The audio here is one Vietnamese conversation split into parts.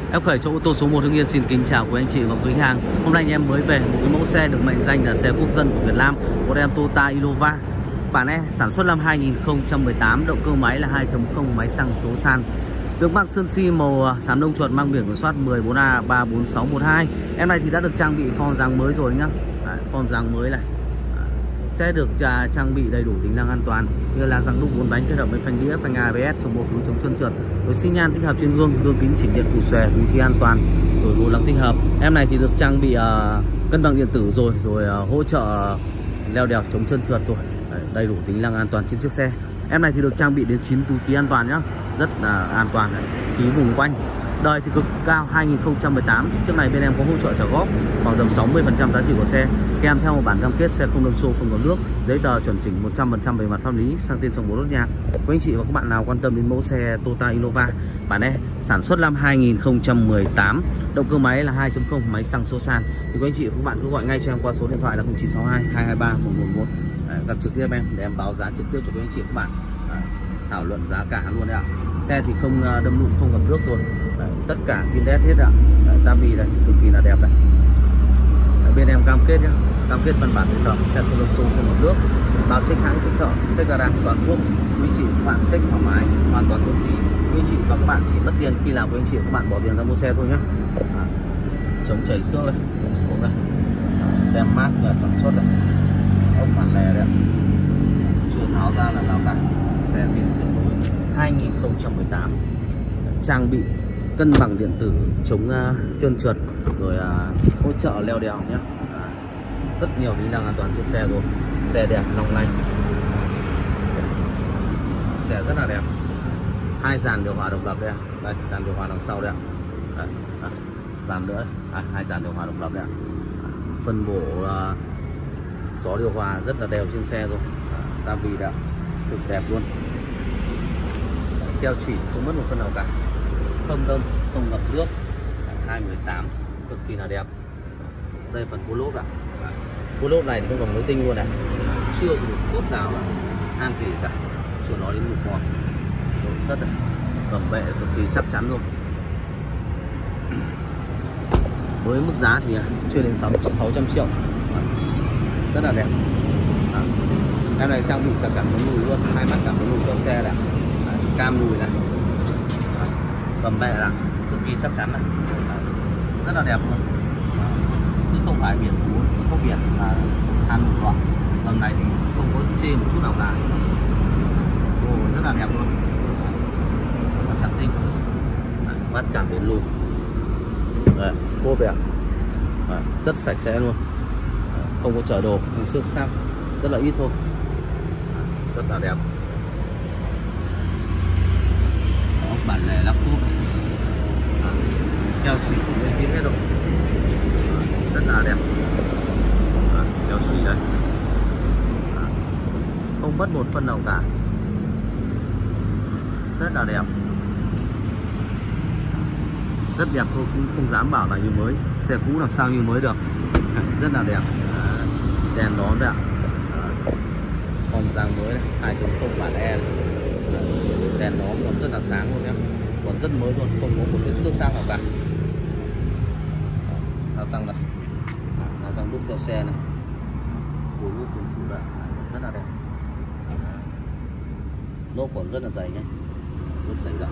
Em Khởi chỗ ô tô số 1 Hưng Yên xin kính chào quý anh chị và quý khách hàng. Hôm nay anh em mới về một cái mẫu xe được mệnh danh là xe quốc dân của Việt Nam, model Toyota Innova. Bản E sản xuất năm 2018, động cơ máy là 2.0, máy xăng số xăng. Được mác sơn si màu xám đông chuột, mang biển kiểm soát 14A34612. Em này thì đã được trang bị form dáng mới rồi nhá. Form dáng mới này. Xe được trang bị đầy đủ tính năng an toàn như là răng đúc 4 bánh kết hợp với phanh đĩa, phanh ABS, chống bô cứu, chống trơn trượt, rồi xi nhan tích hợp trên gương kính chỉnh điện củ xòe, vũ khí an toàn, rồi vô lăng tích hợp. Em này thì được trang bị cân bằng điện tử rồi hỗ trợ leo đèo chống trơn trượt rồi. Đầy đủ tính năng an toàn trên chiếc xe. Em này thì được trang bị đến 9 túi khí an toàn nhá, rất là an toàn đấy. Khí vùng quanh. Đời thì cực cao 2018. Trước này bên em có hỗ trợ trả góp khoảng tầm 60% giá trị của xe, kèm theo một bản cam kết xe không đâm xô, không có nước, giấy tờ chuẩn chỉnh 100% về mặt pháp lý, sang tên trong 4 nốt nhạc. Quý anh chị và các bạn nào quan tâm đến mẫu xe Toyota Innova bản E sản xuất năm 2018, động cơ máy là 2.0, máy xăng số xăng, thì quý anh chị và các bạn cứ gọi ngay cho em qua số điện thoại là 0962 223 111. Gặp trực tiếp em để em báo giá trực tiếp cho quý anh chị và các bạn. Thảo luận giá cả luôn đấy ạ. Xe thì không đâm lụn, không ngập nước rồi. Tất cả zin đét hết ạ. Tabi đây cực kỳ là đẹp này. Bên em cam kết nhá, cam kết văn bản giấy tờ, xe không đâm xô, không ngập nước, báo check hãng, check chợ, check gara toàn quốc. Quý chị các bạn check thoải mái, hoàn toàn miễn phí. Quý chị và các bạn chỉ mất tiền khi nào quý anh chị các bạn bỏ tiền ra mua xe thôi nhá. Chống chảy xước đây, xuống đây, tem mác là sản xuất đây, ốc bản lề đấy, chưa tháo ra là nào cả. Xe zin tuyệt đối 2018, trang bị cân bằng điện tử, chống trơn trượt, rồi hỗ trợ leo đèo nhé. Rất nhiều tính năng an toàn trên xe rồi. Xe đẹp, long lanh, xe rất là đẹp. 2 dàn điều hòa độc lập đây, đây dàn điều hòa đằng sau đây, dàn nữa, 2 dàn điều hòa độc lập đây. Phân bổ gió điều hòa rất là đều trên xe rồi. Tabi đã cực đẹp luôn. Keo chỉ không mất một phân nào cả, không đâm, không ngập nước. 218 cực kỳ là đẹp. Đây phần cua lốp ạ. Cua lốp này thì không còn mới tinh luôn này, chưa một chút nào là han gì cả, chưa nói đến một mòn. Nội thất này, cầm bệ cực kỳ chắc chắn rồi. Với mức giá thì chưa đến 600 triệu, rất là đẹp. Em này trang bị cả cảm biến lùi luôn, 2 mắt cảm biến lùi cho xe này, cam lùi này, cầm bệ là cực kỳ chắc chắn này, rất là đẹp luôn. Cứ không phải biển cũ, cứ có biển là than một đoạn. Tầng này thì không có chê một chút nào cả. Rất là đẹp luôn. Nó trắng tinh. Mắt cảm biến lùi. Cốp đẹp. Rất sạch sẽ luôn. Không có chở đồ, xước xác rất là ít thôi. Rất là đẹp. Đó, bản lề lắp cốp. Keo chỉ cũng mới zin hết rồi. Rất là đẹp. Keo chỉ đây, không mất một phân nào cả, rất là đẹp. Rất đẹp thôi, cũng không dám bảo là như mới. Xe cũ làm sao như mới được. Rất là đẹp. Đèn đón đấy ạ. Form dáng mới này, 2.0 bản E này. Đèn nó còn rất là sáng luôn nhé, còn rất mới luôn, không có một cái xước xác nào cả. Lá xăng này, lá xăng đúc theo xe này, cối lốp cùng phụ đã rất là đẹp. Lốp còn rất là dày nhé, rất dày dặn.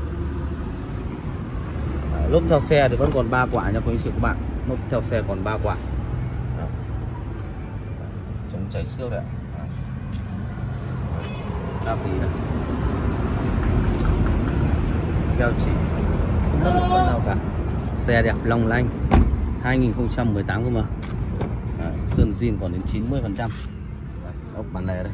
Lốp theo xe thì vẫn còn 3 quả nha quý anh chị các bạn. Lốp theo xe còn 3 quả. Chống chảy xước đấy ạ. Tabi này, keo chỉ không mất một phân nào cả. Xe đẹp long lanh, 2018 cơ mà. Sơn zin còn đến 90%. Ốc bản lề đây,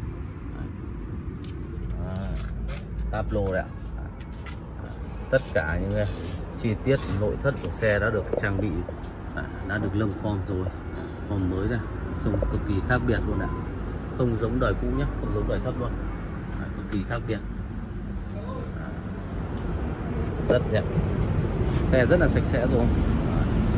táp lô đấy ạ. Tất cả những chi tiết nội thất của xe đã được trang bị, đã được lâng form rồi. Form mới này, trông cực kỳ khác biệt luôn ạ. Không giống đời cũ nhé, không giống đời thấp luôn. Cực kỳ khác biệt. Rất đẹp. Xe rất là sạch sẽ rồi.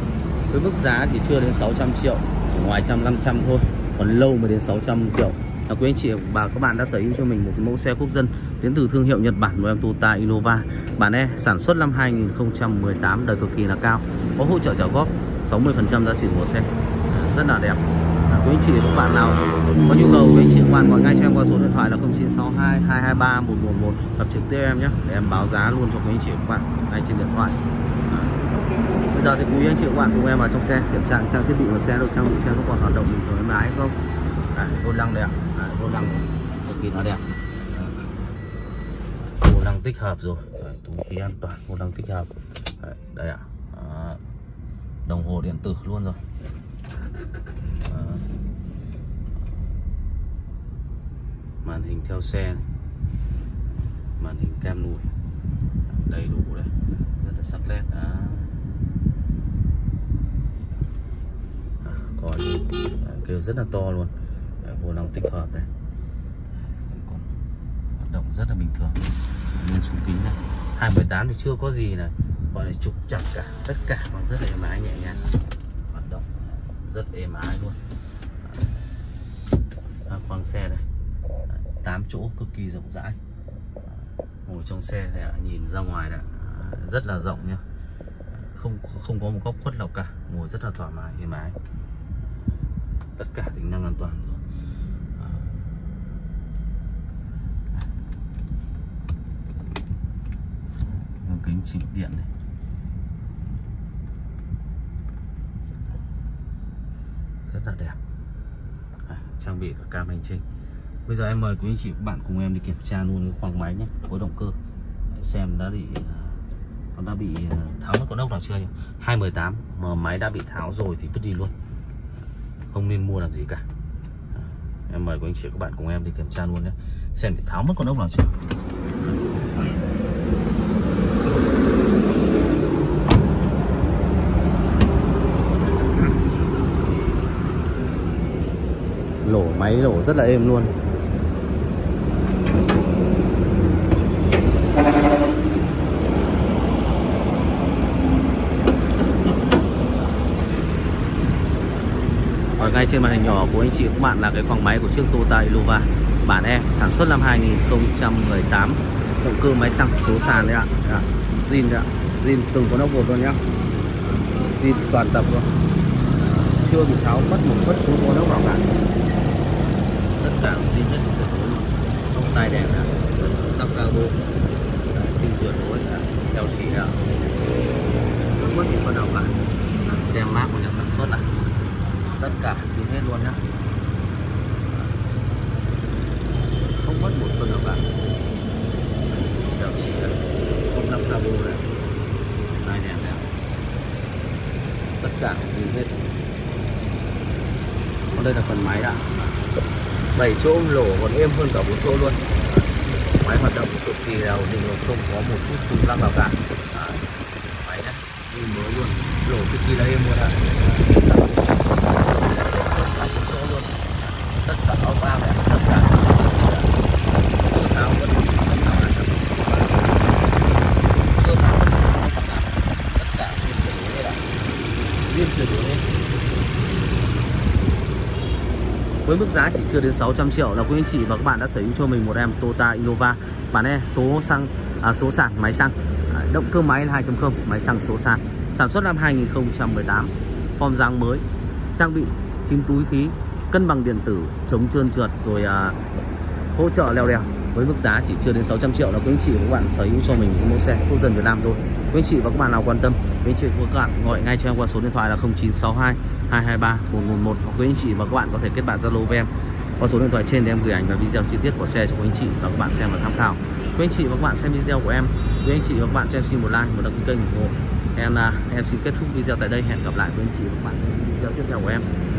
Với mức giá thì chưa đến 600 triệu, chỉ ngoài 100-500 thôi. Còn lâu mới đến 600 triệu. quý anh chị và các bạn đã sở hữu cho mình một cái mẫu xe quốc dân đến từ thương hiệu Nhật Bản của em Toyota Innova. Bản E sản xuất năm 2018, đời cực kỳ là cao, có hỗ trợ trả góp 60% giá trị của xe, rất là đẹp. Quý anh chị và các bạn nào có nhu cầu, quý anh chị các bạn gọi ngay cho em qua số điện thoại là 0962 223 111, gặp trực tiếp em nhé, để em báo giá luôn cho quý anh chị và các bạn ngay trên điện thoại. Bây giờ thì quý anh chị và các bạn cùng em vào trong xe kiểm tra trang thiết bị của xe, được trang bị xe có còn hoạt động bình thường em lái không. Vô lăng đẹp, vô lăng cực kỳ là đẹp, vô lăng tích hợp rồi, túi khí an toàn, vô lăng tích hợp. Đây ạ, đồng hồ điện tử luôn rồi. Màn hình theo xe này, màn hình cam lùi đầy đủ đây, rất là sắc nét. Còn kêu rất là to luôn. Vô lăng tích hợp này, còn hoạt động rất là bình thường. Lên xuống kính này 218 thì chưa có gì này, gọi là trục chặt cả, tất cả bằng rất là êm ái, nhẹ nhàng, hoạt động rất êm ái luôn. Khoang xe đây 8 chỗ cực kỳ rộng rãi, ngồi trong xe này nhìn ra ngoài này rất là rộng nhá, không có một góc khuất nào cả, ngồi rất là thoải mái êm ái, tất cả tính năng an toàn rồi. Kính chỉnh điện này, rất là đẹp. Trang bị cả cam hành trình. Bây giờ em mời quý anh chị các bạn cùng em đi kiểm tra luôn cái khoang máy nhé, khối động cơ, xem nó đã bị tháo mất con ốc nào chưa nhỉ? 218 mà máy đã bị tháo rồi thì vứt đi luôn, không nên mua làm gì cả. Em mời quý anh chị các bạn cùng em đi kiểm tra luôn nhé, xem bị tháo mất con ốc nào chưa. Lổ máy lổ rất là êm luôn. Ở ngay trên màn hình nhỏ của anh chị các bạn là cái khoang máy của chiếc Toyota Innova bản E sản xuất năm 2018, động cơ máy xăng số sàn đấy ạ, zin đấy ạ, zin từng con ốc một luôn nhá, zin toàn tập luôn, chưa bị tháo mất một bất cứ con ốc nào cả, tất cả zin hết tuyệt đối luôn. Ốc tai đèn ạ, tắp cabo, zin tuyệt đối, theo chỉ ạ, không mất một con nào cả, tem mác của nhà sản xuất này, tất cả zin hết luôn nhá, không mất một phần nào cả. Đèo chỉ này, không lắp cabo này, tai đèn này, tất cả zin hết. Còn đây là phần máy đã 7 chỗ lỗ còn êm hơn cả 4 chỗ luôn. Máy hoạt động cực kỳ là ổn định, không có một chút rung lắc nào cả. Máy này như mới luôn, lỗ cực kỳ là êm luôn ạ. Chỗ luôn, tất cả ốc ao này, tất cả chưa tháo vẫn chưa tháo, tất cả zin tuyệt đối hết ạ, zin tuyệt đối hết. Với mức giá chỉ chưa đến 600 triệu là quý anh chị và các bạn đã sở hữu cho mình một em Toyota Innova bản E số sàn máy xăng, động cơ máy là 2.0, máy xăng số sàn, sản xuất năm 2018, form dáng mới, trang bị 9 túi khí, cân bằng điện tử, chống trơn trượt, rồi hỗ trợ leo đèo. Với mức giá chỉ chưa đến 600 triệu là quý anh chị và các bạn sở hữu cho mình một mẫu xe quốc dân Việt Nam rồi. Quý anh chị và các bạn nào quan tâm, quý anh chị và các bạn gọi ngay cho em qua số điện thoại là 0962 223 111, hoặc quý anh chị và các bạn có thể kết bạn Zalo với em qua số điện thoại trên để em gửi ảnh và video chi tiết của xe cho quý anh chị và các bạn xem và tham khảo. Quý anh chị và các bạn xem video của em, quý anh chị và các bạn cho em xin một like, một đăng ký kênh ủng hộ em. Em xin kết thúc video tại đây, hẹn gặp lại quý anh chị và các bạn trong video tiếp theo của em.